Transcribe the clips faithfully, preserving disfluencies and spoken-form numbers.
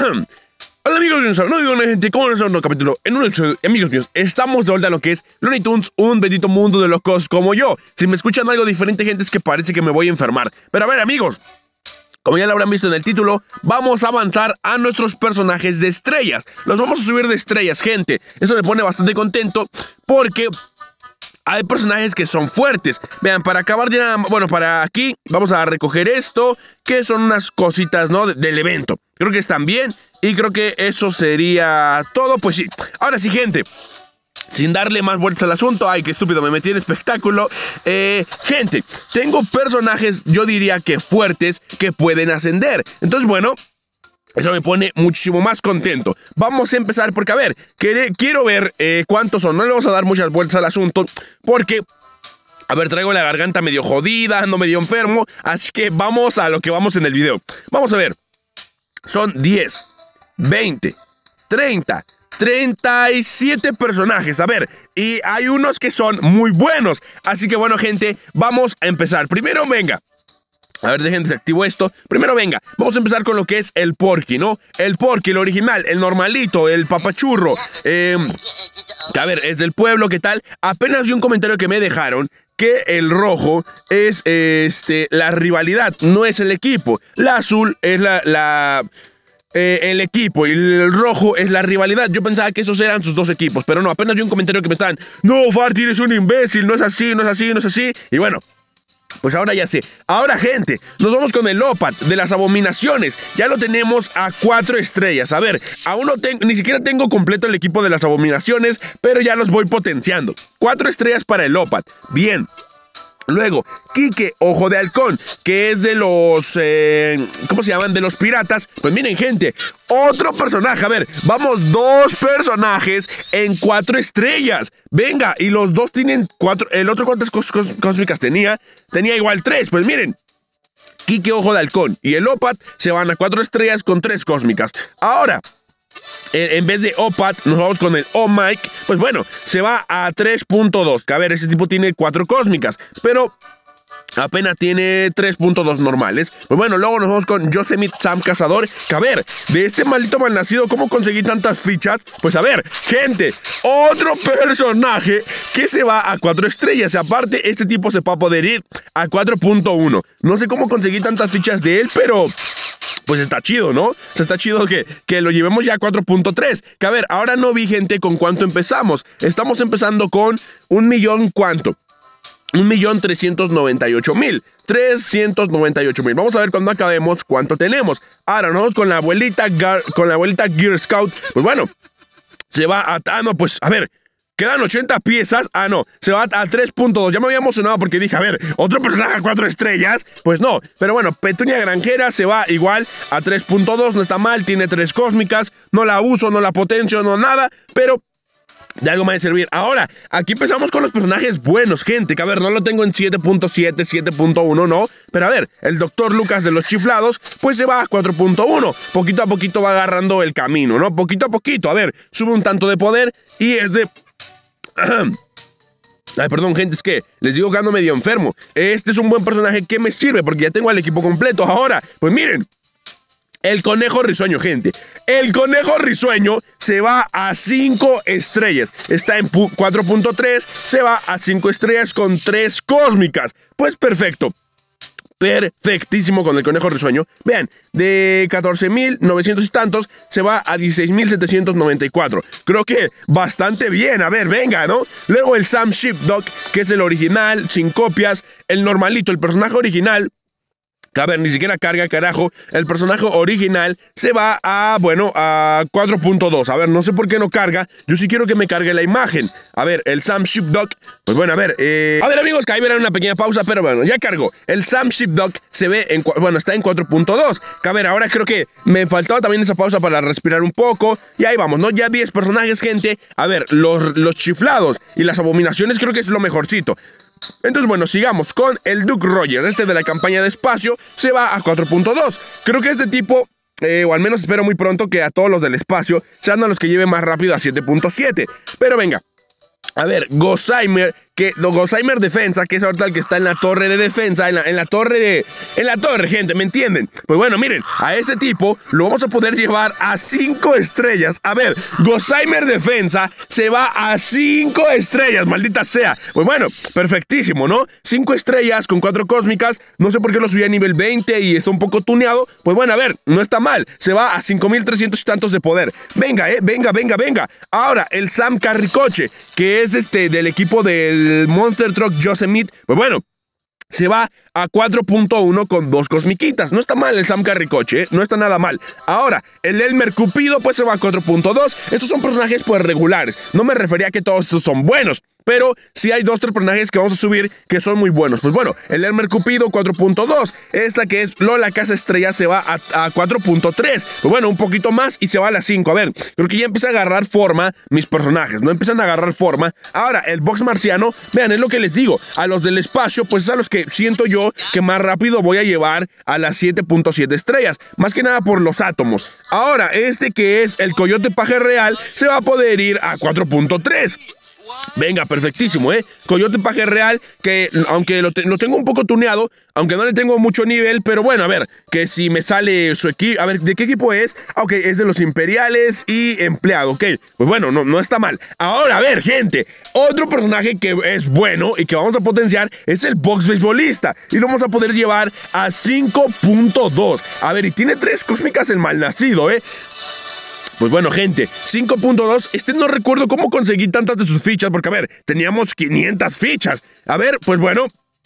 Hola amigos, no digo nada gente, ¿cómo es un nuevo capítulo? En un episodio, amigos míos, estamos de vuelta en lo que es Looney Tunes, un bendito mundo de locos como yo. Si me escuchan algo diferente, gente, es que parece que me voy a enfermar. Pero a ver, amigos, como ya lo habrán visto en el título, vamos a avanzar a nuestros personajes de estrellas. Los vamos a subir de estrellas, gente. Eso me pone bastante contento porque hay personajes que son fuertes. Vean, para acabar de nada, bueno, para aquí vamos a recoger esto, que son unas cositas, ¿no? De, del evento. Creo que están bien y creo que eso sería todo. Pues sí, ahora sí, gente, sin darle más vueltas al asunto. Ay, qué estúpido, me metí en espectáculo. Eh, gente, tengo personajes, yo diría que fuertes, que pueden ascender. Entonces, bueno, eso me pone muchísimo más contento. Vamos a empezar porque, a ver, quiero ver eh, cuántos son. No le vamos a dar muchas vueltas al asunto porque, a ver, traigo la garganta medio jodida, ando medio enfermo. Así que vamos a lo que vamos en el video. Vamos a ver. Son diez, veinte, treinta, treinta y siete personajes. A ver, y hay unos que son muy buenos. Así que, bueno, gente, vamos a empezar. Primero, venga. A ver, dejen desactivo esto. Primero, venga, vamos a empezar con lo que es el Porky, ¿no? El Porky, el original, el normalito, el papachurro. Eh, que a ver, es del pueblo, ¿qué tal? Apenas vi un comentario que me dejaron que el rojo es este, la rivalidad, no es el equipo. La azul es la... la Eh, el equipo y el rojo es la rivalidad. Yo pensaba que esos eran sus dos equipos, pero no, apenas vi un comentario que me estaban: no, Farty, eres un imbécil, no es así, no es así, no es así. Y bueno, pues ahora ya sé. Ahora, gente, nos vamos con el Lopat de las abominaciones. Ya lo tenemos a cuatro estrellas. A ver, aún no tengo, ni siquiera tengo completo el equipo de las abominaciones, pero ya los voy potenciando. Cuatro estrellas para el Lopat. Bien. Luego, Kike, Ojo de Halcón, que es de los... Eh, ¿Cómo se llaman? De los piratas. Pues miren, gente, otro personaje. A ver, vamos, dos personajes en cuatro estrellas. Venga, y los dos tienen cuatro... El otro, ¿cuántas cos cos cósmicas tenía? Tenía igual tres. Pues miren, Kike, Ojo de Halcón y el Lopat se van a cuatro estrellas con tres cósmicas. Ahora, en vez de Opat, nos vamos con el O-Mike. Pues bueno, se va a tres punto dos. Que a ver, ese tipo tiene cuatro cósmicas, pero apenas tiene tres punto dos normales. Pues bueno, luego nos vamos con Yosemite Sam Cazador. Que a ver, de este maldito malnacido, ¿cómo conseguí tantas fichas? Pues a ver, gente, otro personaje que se va a cuatro estrellas. Y aparte, este tipo se va a poder ir a cuatro punto uno. No sé cómo conseguí tantas fichas de él, pero pues está chido, ¿no? O sea, está chido que, que lo llevemos ya a cuatro punto tres. Que a ver, ahora no vi, gente, con cuánto empezamos. Estamos empezando con un millón, ¿cuánto? Un millón trescientos noventa y ocho mil. trescientos noventa y ocho mil. Vamos a ver cuando acabemos cuánto tenemos. Ahora nos vamos con la abuelita, con la abuelita Gear Scout. Pues bueno, se va a... Ah, no, pues a ver, quedan ochenta piezas. Ah, no, se va a tres punto dos. Ya me había emocionado porque dije, a ver, otro personaje a cuatro estrellas. Pues no, pero bueno, Petunia Granjera se va igual a tres punto dos. No está mal, tiene tres cósmicas. No la uso, no la potencio, no nada, pero de algo me ha de servir. Ahora, aquí empezamos con los personajes buenos, gente. Que a ver, no lo tengo en siete punto siete, siete punto uno, no. Pero a ver, el doctor Lucas de los chiflados, pues se va a cuatro punto uno. Poquito a poquito va agarrando el camino, ¿no? Poquito a poquito. A ver, sube un tanto de poder y es de... Ay, perdón, gente, es que les digo que ando medio enfermo. Este es un buen personaje que me sirve porque ya tengo al equipo completo. Ahora, pues miren, el conejo risueño, gente. El conejo risueño se va a cinco estrellas. Está en cuatro punto tres, se va a cinco estrellas con tres cósmicas. Pues perfecto. Perfectísimo con el conejo risueño. Vean, de catorce mil novecientos y tantos se va a dieciséis mil setecientos noventa y cuatro. Creo que bastante bien. A ver, venga, ¿no? Luego el Sam Sheepdog, que es el original, sin copias. El normalito, el personaje original. Que a ver, ni siquiera carga, carajo. El personaje original se va a, bueno, a cuatro punto dos. A ver, no sé por qué no carga. Yo sí quiero que me cargue la imagen. A ver, el Sam Sheepdog. Pues bueno, a ver, eh... A ver, amigos, que ahí verán una pequeña pausa, pero bueno, ya cargó. El Sam Sheepdog se ve en... Bueno, está en cuatro punto dos. Que a ver, ahora creo que me faltaba también esa pausa para respirar un poco. Y ahí vamos, ¿no? Ya diez personajes, gente. A ver, los, los chiflados y las abominaciones creo que es lo mejorcito. Entonces, bueno, sigamos con el Duke Rogers. Este de la campaña de espacio se va a cuatro punto dos. Creo que este tipo, eh, o al menos espero muy pronto que a todos los del espacio sean a los que lleven más rápido a siete punto siete. Pero venga, a ver, Gossamer, que Gossamer Defensa, que es ahorita el que está en la torre de defensa, en la, en la torre de... En la torre, gente, ¿me entienden? Pues bueno, miren, a ese tipo lo vamos a poder llevar a cinco estrellas. A ver, Gossamer Defensa se va a cinco estrellas, maldita sea. Pues bueno, perfectísimo, ¿no? cinco estrellas con cuatro cósmicas. No sé por qué lo subí a nivel veinte y está un poco tuneado. Pues bueno, a ver, no está mal. Se va a cinco mil trescientos y tantos de poder. Venga, eh, venga, venga, venga. Ahora, el Sam Carricoche, que es este del equipo del Monster Truck Yosemite. Pues bueno, se va a cuatro punto uno con dos cosmiquitas. No está mal el Sam Carricoche, ¿eh? No está nada mal. Ahora, el Elmer Cupido pues se va a cuatro punto dos. Estos son personajes pues regulares. No me refería a que todos estos son buenos, pero sí hay dos, tres personajes que vamos a subir que son muy buenos. Pues bueno, el Elmer Cupido cuatro punto dos. Esta que es Lola Casa Estrella se va a, a cuatro punto tres. Pues bueno, un poquito más y se va a las cinco. A ver, creo que ya empieza a agarrar forma mis personajes, ¿no? Empiezan a agarrar forma. Ahora, el Box Marciano, vean, es lo que les digo. A los del espacio, pues es a los que siento yo que más rápido voy a llevar a las siete punto siete estrellas. Más que nada por los átomos. Ahora, este que es el Coyote Paje Real se va a poder ir a cuatro punto tres. Venga, perfectísimo, ¿eh? Coyote Paje Real, que aunque lo, te lo tengo un poco tuneado, aunque no le tengo mucho nivel, pero bueno, a ver, que si me sale su equipo, a ver, ¿de qué equipo es? Ah, ok, es de los Imperiales y empleado, ok, pues bueno, no, no está mal. Ahora, a ver, gente, otro personaje que es bueno y que vamos a potenciar es el Box Beisbolista, y lo vamos a poder llevar a cinco punto dos. A ver, y tiene tres cósmicas el malnacido, ¿eh? Pues bueno, gente, cinco punto dos, este no recuerdo cómo conseguí tantas de sus fichas, porque a ver, teníamos quinientas fichas. A ver, pues bueno,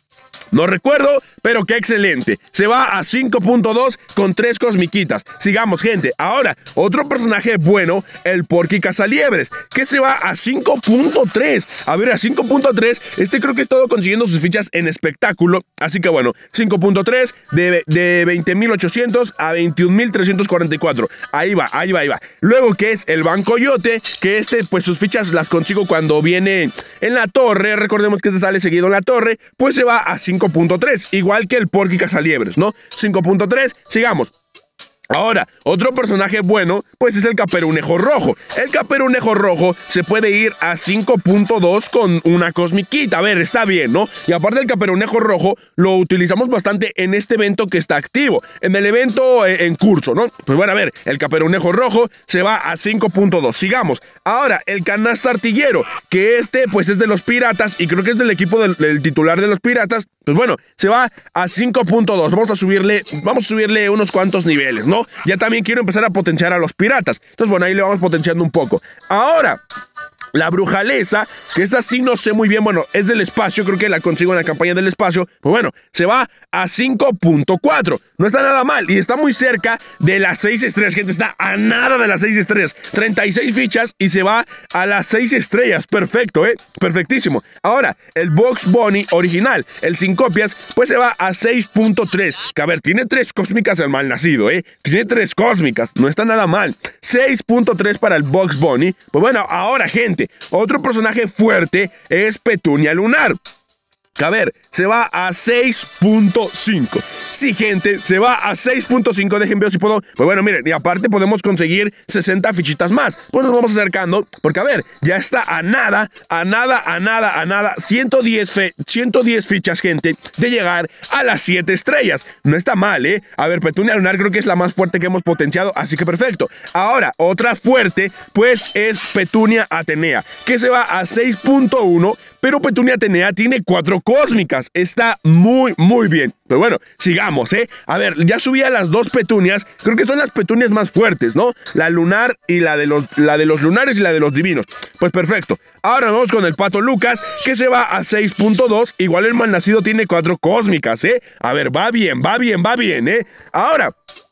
no recuerdo, pero qué excelente. Se va a cinco punto dos con tres cosmiquitas. Sigamos, gente. Ahora, otro personaje bueno, el Porky Cazaliebres, que se va a cinco punto tres. A ver, a cinco punto tres, este creo que he estado consiguiendo sus fichas en espectáculo. Así que bueno, cinco punto tres de, de veinte mil ochocientos a veintiún mil trescientos cuarenta y cuatro. Ahí va, ahí va, ahí va. Luego que es el Bancoyote, que este, pues sus fichas las consigo cuando viene en la torre. Recordemos que este sale seguido en la torre. Pues se va a cinco punto tres, igual que el Porky Cazaliebres, ¿no? cinco punto tres, sigamos. Ahora, otro personaje bueno, pues es el Caperunejo Rojo. El Caperunejo Rojo se puede ir a cinco punto dos con una cosmiquita. A ver, está bien, ¿no? Y aparte el Caperunejo Rojo lo utilizamos bastante en este evento que está activo. En el evento eh, en curso, ¿no? Pues bueno, a ver, el Caperunejo Rojo se va a cinco punto dos. Sigamos. Ahora, el Canasta Artillero, que este pues es de los Piratas y creo que es del equipo del, del titular de los Piratas. Pues bueno, se va a cinco punto dos. Vamos a subirle, vamos a subirle unos cuantos niveles, ¿no? Ya también quiero empezar a potenciar a los piratas. Entonces, bueno, ahí le vamos potenciando un poco. Ahora, la Brujalesa, que esta sí no sé muy bien, bueno, es del espacio, creo que la consigo en la campaña del espacio. Pues bueno, se va a cinco punto cuatro. No está nada mal y está muy cerca de las seis estrellas, gente. Está a nada de las seis estrellas. treinta y seis fichas y se va a las seis estrellas. Perfecto, ¿eh? Perfectísimo. Ahora, el Box Bunny original, el sin copias, pues se va a seis punto tres. Que a ver, tiene tres cósmicas el malnacido, ¿eh? Tiene tres cósmicas, no está nada mal. seis punto tres para el Box Bunny. Pues bueno, ahora, gente, otro personaje fuerte es Petunia Lunar. Que a ver, se va a seis punto cinco. Sí, gente, se va a seis punto cinco. Dejen ver si puedo. Pues bueno, miren, y aparte podemos conseguir sesenta fichitas más. Pues nos vamos acercando, porque a ver, ya está a nada, a nada, a nada, a nada. ciento diez, fe, ciento diez fichas, gente, de llegar a las siete estrellas. No está mal, ¿eh? A ver, Petunia Lunar creo que es la más fuerte que hemos potenciado, así que perfecto. Ahora, otra fuerte, pues es Petunia Atenea, que se va a seis punto uno. Pero Petunia Atenea tiene cuatro cósmicas. Está muy, muy bien. Pero bueno, sigamos, ¿eh? A ver, ya subí a las dos petunias. Creo que son las petunias más fuertes, ¿no? La lunar y la de los, la de los lunares y la de los divinos. Pues perfecto. Ahora vamos con el Pato Lucas, que se va a seis punto dos. Igual el malnacido tiene cuatro cósmicas, ¿eh? A ver, va bien, va bien, va bien, ¿eh? Ahora,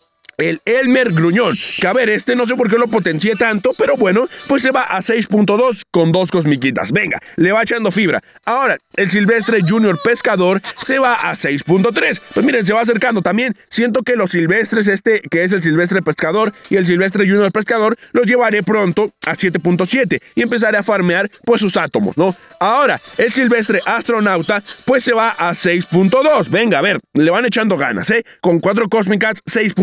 el Elmer Gruñón, que a ver, este no sé por qué lo potencié tanto, pero bueno, pues se va a seis punto dos con dos cosmiquitas. Venga, le va echando fibra. Ahora, el Silvestre Junior Pescador se va a seis punto tres. Pues miren, se va acercando también. Siento que los silvestres, este que es el Silvestre Pescador y el Silvestre Junior Pescador, los llevaré pronto a siete punto siete y empezaré a farmear pues sus átomos, ¿no? Ahora, el Silvestre Astronauta pues se va a seis punto dos. Venga, a ver, le van echando ganas, ¿eh? Con cuatro cósmicas, seis punto dos. A ver,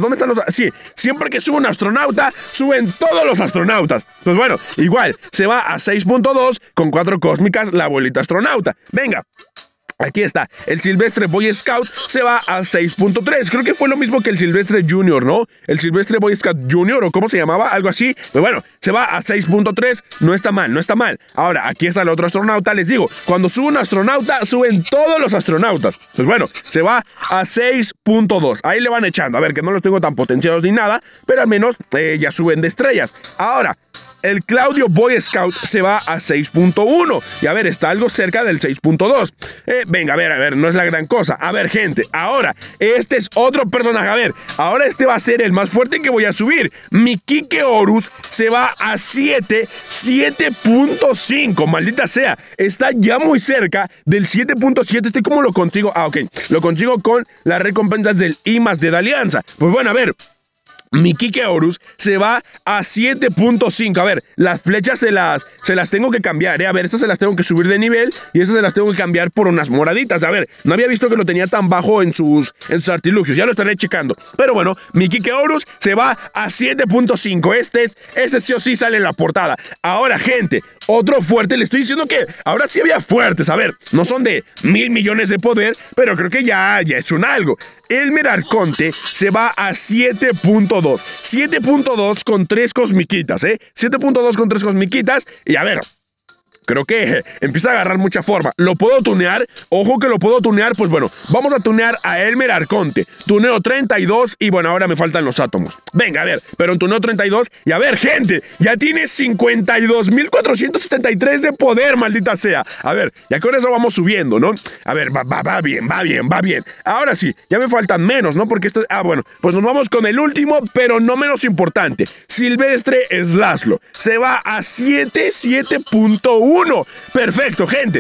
¿dónde están los...? Sí, siempre que sube un astronauta, suben todos los astronautas. Pues bueno, igual, se va a seis punto dos con cuatro cósmicas la abuelita astronauta. Venga. Aquí está, el Silvestre Boy Scout se va a seis punto tres. Creo que fue lo mismo que el Silvestre Junior, ¿no? El Silvestre Boy Scout Junior, o cómo se llamaba, algo así. Pues bueno, se va a seis punto tres. No está mal, no está mal. Ahora, aquí está el otro astronauta. Les digo, cuando sube un astronauta, suben todos los astronautas. Pues bueno, se va a seis punto dos. Ahí le van echando. A ver, que no los tengo tan potenciados ni nada, pero al menos eh, ya suben de estrellas. Ahora, el Claudio Boy Scout se va a seis punto uno. Y a ver, está algo cerca del seis punto dos. Eh, venga, a ver, a ver, no es la gran cosa. A ver, gente, ahora, este es otro personaje. A ver, ahora este va a ser el más fuerte que voy a subir. Mi Kike Horus se va a siete, siete punto cinco. Maldita sea, está ya muy cerca del siete punto siete. ¿Este cómo lo consigo? Ah, ok, lo consigo con las recompensas del I más de Alianza. Pues bueno, a ver, mi Kike Horus se va a siete punto cinco. A ver, las flechas se las, se las tengo que cambiar, ¿eh? A ver, estas se las tengo que subir de nivel y estas se las tengo que cambiar por unas moraditas. A ver, no había visto que lo tenía tan bajo en sus, en sus artilugios. Ya lo estaré checando. Pero bueno, mi Kike Horus se va a siete punto cinco. Este es, este sí o sí sale en la portada. Ahora, gente, otro fuerte. Le estoy diciendo que ahora sí había fuertes. A ver, no son de mil millones de poder, pero creo que ya, ya es un algo. Elmer Arconte se va a siete punto dos. siete punto dos con tres cosmiquitas, ¿eh? siete punto dos con tres cosmiquitas. Y a ver, creo que empieza a agarrar mucha forma. ¿Lo puedo tunear? Ojo que lo puedo tunear. Pues bueno, vamos a tunear a Elmer Arconte. Tuneo treinta y dos y bueno, ahora me faltan los átomos. Venga, a ver, pero en tuneo treinta y dos. Y a ver, gente, ya tiene cincuenta y dos mil cuatrocientos setenta y tres de poder, maldita sea. A ver, ya con eso vamos subiendo, ¿no? A ver, va, va, va bien, va bien, va bien. Ahora sí, ya me faltan menos, ¿no? Porque esto... Ah, bueno, pues nos vamos con el último, pero no menos importante. Silvestre Slaslo se va a siete, siete punto uno. Perfecto, gente.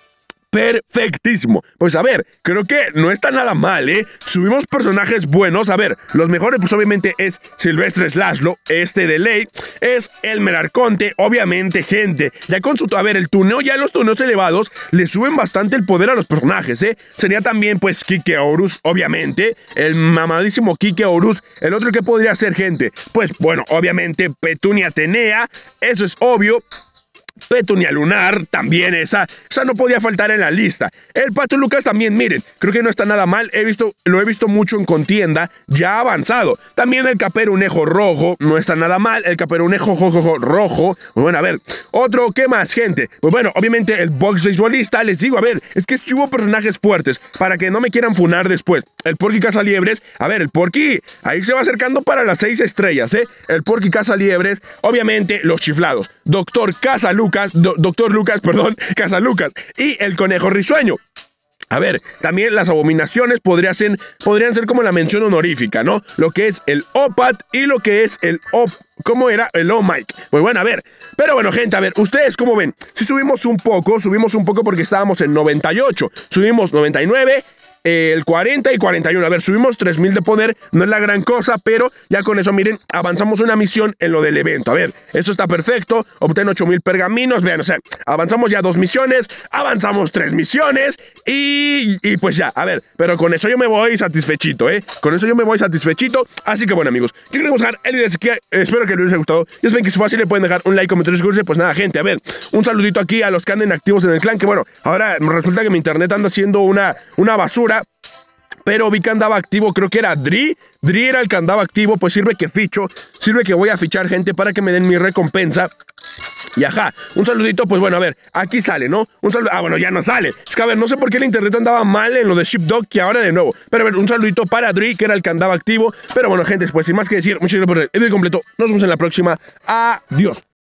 Perfectísimo. Pues a ver, creo que no está nada mal, ¿eh? Subimos personajes buenos. A ver, los mejores pues obviamente es Silvestre Slaslo, este de ley. Es Elmer Arconte, obviamente, gente. Ya con su... A ver, el tuneo, ya los tuneos elevados le suben bastante el poder a los personajes, ¿eh? Sería también pues Kike Horus, obviamente. El mamadísimo Kike Horus. El otro que podría ser, gente, pues bueno, obviamente Petunia Atenea. Eso es obvio. Petunia Lunar, también esa, esa no podía faltar en la lista. El Pato Lucas también, miren, creo que no está nada mal, he visto, lo he visto mucho en contienda, ya avanzado. También el Caperunejo Rojo, no está nada mal, el Caperunejo jojojo, Rojo. Bueno, a ver, otro, ¿qué más, gente? Pues bueno, obviamente el Box Beisbolista, les digo, a ver, es que hubo personajes fuertes, para que no me quieran funar después. El Porky Cazaliebres, a ver, el Porky, ahí se va acercando para las seis estrellas, ¿eh? El Porky Cazaliebres, obviamente los chiflados. Doctor Cazalucas, Lucas, do, Doctor Lucas, perdón, Cazalucas y el Conejo Risueño. A ver, también las abominaciones podrían ser, podrían ser como la mención honorífica, ¿no? Lo que es el Opat y lo que es el Op... ¿Cómo era? El Oh Mike. Pues bueno, a ver. Pero bueno, gente, a ver, ¿ustedes cómo ven? Si subimos un poco, subimos un poco porque estábamos en noventa y ocho. Subimos noventa y nueve... el cuarenta y cuarenta y uno. A ver, subimos tres mil de poder, no es la gran cosa, pero ya con eso, miren, avanzamos una misión en lo del evento. A ver, eso está perfecto, obtén ocho mil pergaminos, vean, o sea, avanzamos ya dos misiones, avanzamos tres misiones y, y pues ya, a ver, pero con eso yo me voy satisfechito, ¿eh? Con eso yo me voy satisfechito, así que bueno, amigos, yo queremos dejar el video, así que espero que les haya gustado. Ya saben que si fue así, le pueden dejar un like, comentario, suscribirse, pues nada, gente, a ver, un saludito aquí a los que anden activos en el clan, que bueno, ahora resulta que mi internet anda haciendo una, una basura. Pero vi que andaba activo, creo que era Dri. Dri era el que andaba activo, pues sirve que ficho. Sirve que voy a fichar gente para que me den mi recompensa. Y ajá, un saludito, pues bueno, a ver, aquí sale, ¿no? Un saludo, ah, bueno, ya no sale. Es que a ver, no sé por qué el internet andaba mal en lo de Shipdog, que ahora de nuevo. Pero a ver, un saludito para Dri, que era el que andaba activo. Pero bueno, gente, pues sin más que decir, muchas gracias por el video completo. Nos vemos en la próxima. Adiós.